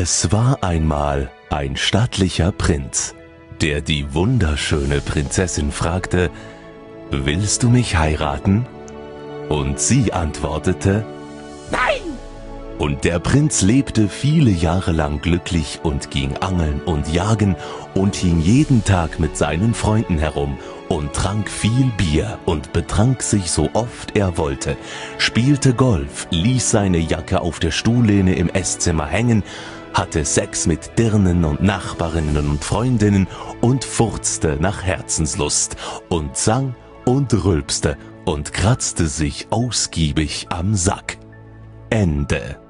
Es war einmal ein stattlicher Prinz, der die wunderschöne Prinzessin fragte: »Willst du mich heiraten?« Und sie antwortete: »Nein!« Und der Prinz lebte viele Jahre lang glücklich und ging angeln und jagen und hing jeden Tag mit seinen Freunden herum und trank viel Bier und betrank sich so oft er wollte, spielte Golf, ließ seine Jacke auf der Stuhllehne im Esszimmer hängen, hatte Sex mit Dirnen und Nachbarinnen und Freundinnen und furzte nach Herzenslust und sang und rülpste und kratzte sich ausgiebig am Sack. Ende.